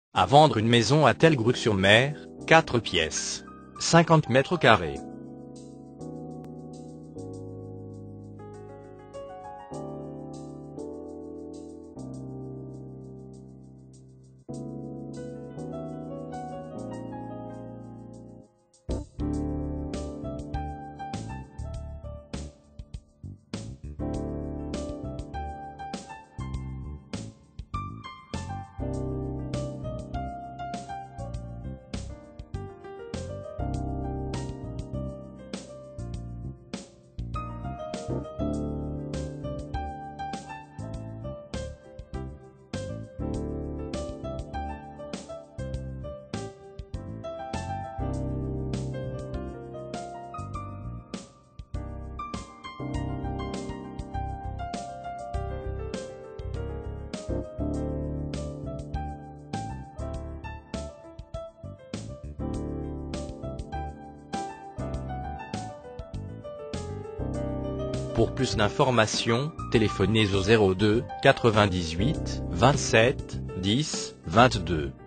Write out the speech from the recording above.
À vendre une maison à Telgrouc-sur-Mer, 4 pièces, 50 mètres carrés. Pour plus d'informations, téléphonez au 02 98 27 10 22.